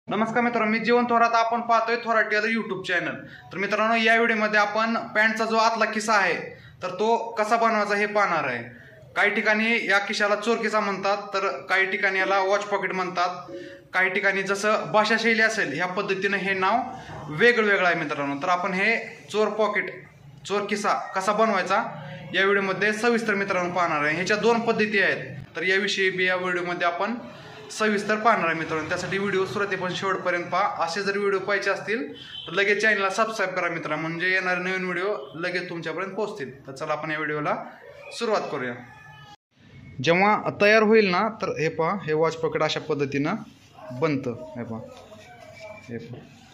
नमस्कार मित्रांनो, मी जीवन थोरात. आपण पाहतोय थोरात टेलर यूट्यूब चॅनल. तर मित्रांनो, या व्हिडिओमध्ये आपण पॅन्टचा जो आतला खिसा आहे तर तो कसा बनवायचा हे पाहणार आहे. काही ठिकाणी या खिशाला चोर खिसा म्हणतात, तर काही ठिकाणी याला वॉच पॉकेट म्हणतात. काही ठिकाणी जसं भाषा शैली असेल ह्या पद्धतीने हे नाव वेगवेगळं आहे मित्रांनो. तर आपण हे चोर खिसा कसा बनवायचा या व्हिडिओमध्ये सविस्तर मित्रांनो पाहणार आहे. ह्याच्या दोन पद्धती आहेत, तर याविषयी बी या व्हिडिओमध्ये आपण सविस्तर पाहणार आहे मित्रांनो. त्यासाठी व्हिडिओ सुरुवातीपासून शेवटपर्यंत पहा. असे जर व्हिडिओ पाहिजे असतील तर लगेच चॅनलला सबस्क्राईब करा मित्रांनो, म्हणजे येणारे नवीन व्हिडिओ लगेच तुमच्यापर्यंत पोहोचतील. तर चला आपण या व्हिडिओला सुरुवात करूया. जेव्हा तयार होईल ना, तर हे पहा, हे वॉच पॉकेट अशा पद्धतीनं बनतं. हे पहा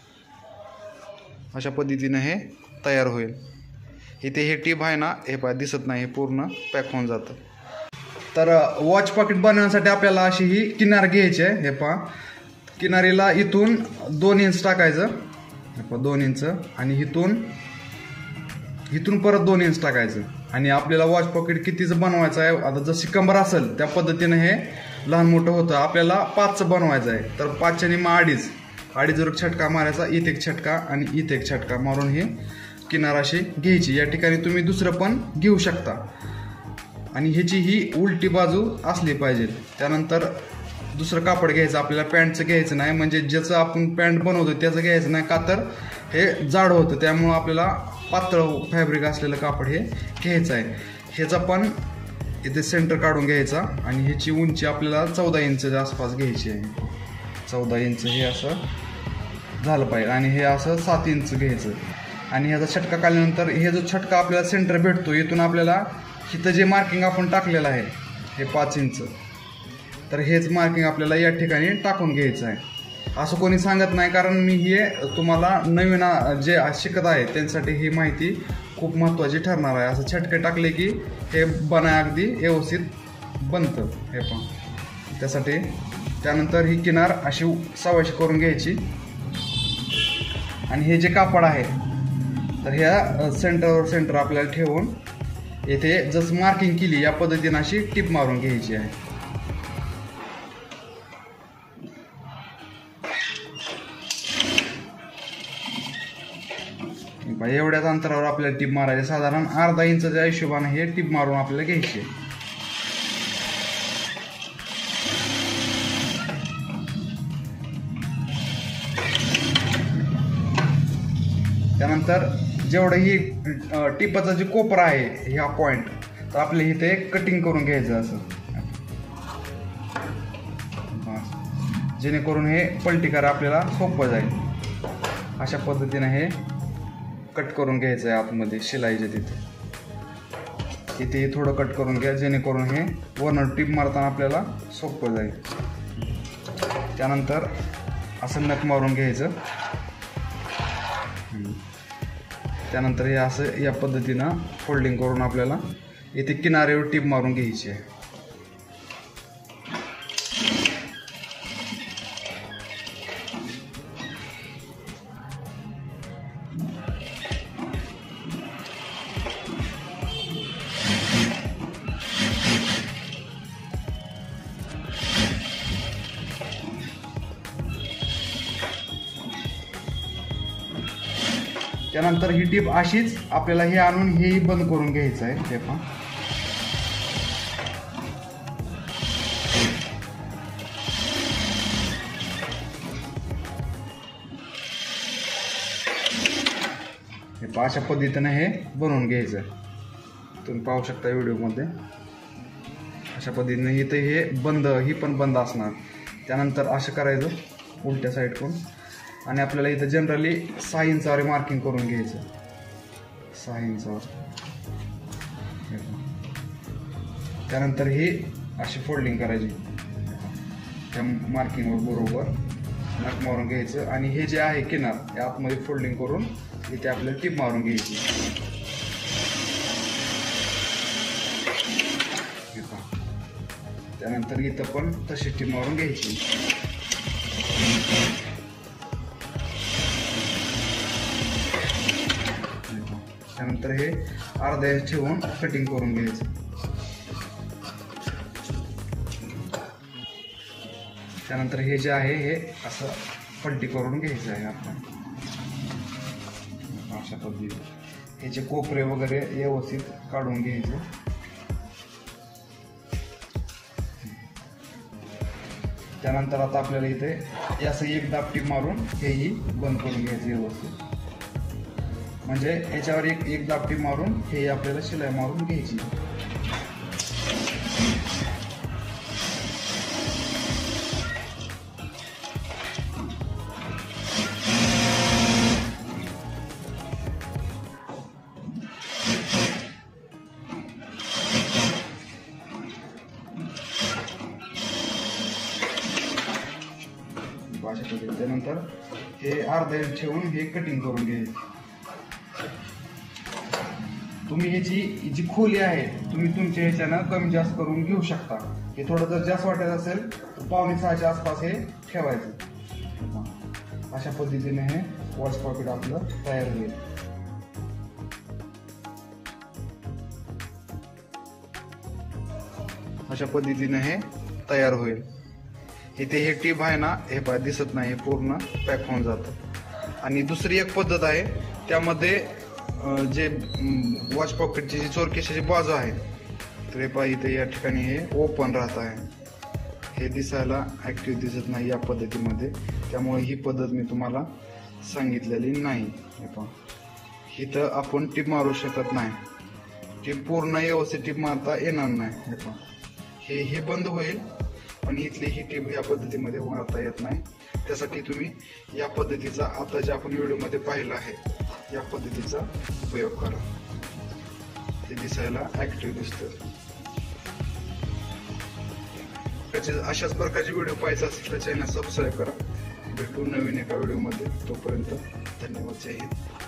अशा पद्धतीनं हे तयार होईल. इथे हे टीप आहे ना, हे पहा दिसत नाही, हे पूर्ण पॅक होऊन जातं. तर वॉच पॉकेट बनवण्यासाठी आपल्याला अशी ही किनार घ्यायची आहे. हे पहा, किनारीला इथून 2 इंच टाकायचं. हे पहा 2 इंच, आणि इथून परत 2 इंच टाकायचं. आणि आपल्याला वॉच पॉकेट कितीचं बनवायचं आहे, आता जशी कंबर असेल त्या पद्धतीनं हे लहान मोठं होतं. आपल्याला 5चं बनवायचं आहे, तर 5च्या निम्मा 2.5 वर छटका मारायचा. इथे एक छटका आणि इथे एक छटका मारून ही किनार अशी घ्यायची. या ठिकाणी तुम्ही दुसरं पण घेऊ शकता. आणि ह्याची ही उलटी बाजू असली पाहिजे. त्यानंतर दुसरं कापड घ्यायचं आपल्याला, पॅन्टचं घ्यायचं नाही, म्हणजे ज्याचं आपण पॅन्ट बनवतो त्याचं घ्यायचं नाही, का तर हे जाड होतं. त्यामुळं आपल्याला पातळ फॅब्रिक असलेलं कापड हे घ्यायचं आहे. ह्याचा पण इथे सेंटर काढून घ्यायचा. आणि ह्याची उंची आपल्याला 14 इंचच्या आसपास घ्यायची आहे. 14 इंच हे असं झालं पाहिजे. आणि हे असं 7 इंच घ्यायचं. आणि ह्याचा छटका काढल्यानंतर हे जो छटका आपल्याला सेंटर भेटतो, इथून आपल्याला इथं जे मार्किंग आपण टाकलेलं आहे हे 5 इंच, तर हेच मार्किंग आपल्याला या ठिकाणी टाकून घ्यायचं आहे. असं कोणी सांगत नाही, कारण मी हे तुम्हाला नवीन जे शिकत आहे त्यांच्यासाठी ही माहिती खूप महत्त्वाची ठरणार आहे. असं छटके टाकले की हे बनाय अगदी व्यवस्थित बनतं. हे पण त्यासाठी त्यानंतर ही किनार अशी सव्वाशी करून घ्यायची. आणि हे जे कापड आहे तर ह्या सेंटर आपल्याला ठेवून येथे जसं मार्किंग केली या पद्धतीने अशी टिप मारून घ्यायची आहे. एवढ्याच अंतरावर आपल्याला टिप मारायची. साधारण अर्धा इंचच्या हिशोबाने हे टिप मारून आपल्याला घ्यायची. त्यानंतर जेवढं ही टिपाचा जे कोपरा आहे ह्या पॉइंट, तर आपल्या इथे कटिंग करून घ्यायचं असं, जेणेकरून हे पलटी करा आपल्याला सोपं जाईल. अशा पद्धतीने हे कट करून घ्यायचं आहे आतमध्ये शिलाईच्या इथे थोडं कट करून घ्या, जेणेकरून हे वरनं टिप मारताना आपल्याला सोपं जाईल. त्यानंतर असं नख मारून घ्यायचं. त्यानंतर हे असं या पद्धतीनं फोल्डिंग करून आपल्याला इथे किनाऱ्यावर टिप मारून घ्यायची आहे. त्यानंतर ही टीप अशीच आपल्याला हे आणून हेही बंद करून घ्यायचं आहे. हे पहा, अशा पद्धतीने हे बनवून घ्यायचं आहे. तुम्ही पाहू शकता व्हिडिओमध्ये. अशा पद्धतीने इथे हे बंद, ही पण बंद असणार. त्यानंतर असं करायचं उलट्या साईडकडून. आणि आपल्याला इथं जनरली 6 इंचावर मार्किंग करून घ्यायचं. 6 इंचावर. त्यानंतर हे अशी फोल्डिंग करायची त्या मार्किंगवर बरोबर नख मारून घ्यायचं. आणि हे जे आहे किनार या आतमध्ये फोल्डिंग करून इथे आपल्याला टिप मारून घ्यायची. त्यानंतर इथं पण तशी टिप मारून घ्यायची. त्यानंतर हे अर्धा इंच ठेवून कटिंग करून घ्यायचं. त्यानंतर हे जे आहे हे असं पलटी करून घ्यायचं आहे आपण अशा पद्धतीने. ह्याचे कोपरे वगैरे व्यवस्थित काढून घ्यायचे. त्यानंतर आता आपल्याला इथे असं एक दापटी मारून हेही बंद करून घ्यायचं व्यवस्थित. म्हणजे याच्यावर एक दापटी मारून हे आपल्याला शिलाई मारून घ्यायची. त्यानंतर हे अर्धा इंच ठेवून हे कटिंग करून घ्यायचे. तुम्ही ह्याची जी खोली आहे तुम्ही तुमच्या ह्याच्यानं कमी जास्त करून घेऊ शकता. हे थोडं जर जास्त वाटत असेल तर 5.6च्या आसपास हे ठेवायचं. अशा पद्धतीने हे वॉच पॉकेट आपलं तयार होईल. अशा पद्धतीने हे तयार होईल. इथे हे टीप आहे ना, हे पहा दिसत नाही, हे पूर्ण पॅक होऊन जातं. आणि दुसरी एक पद्धत आहे, त्यामध्ये जे वॉच पॉकेटची जी चोरकेशाची बाजू आहे तर हे पहा इथे या ठिकाणी हे ओपन राहत आहे. हे दिसायला ऍक्टिव्ह दिसत नाही या पद्धतीमध्ये, त्यामुळे ही पद्धत मी तुम्हाला सांगितलेली नाही. हे पहा इथं आपण टीप मारू शकत नाही, टीप पूर्ण व्यवस्थित टीप मारता येणार नाही. हे पहा हे बंद होईल, पण इथली ही टीप या पद्धतीमध्ये मारता येत नाही. त्यासाठी तुम्ही या पद्धतीचा आता जे आपण व्हिडिओमध्ये पाहिलं आहे या पद्धतीचा उपयोग करा. ते दिसायला ऍक्टिव्ह दिसतं. अशाच प्रकारचे व्हिडिओ पाहायचे असेल तर चॅनल सबस्क्राईब करा. भेटू नवीन एका व्हिडिओमध्ये. तोपर्यंत धन्यवाद. जय हिंद.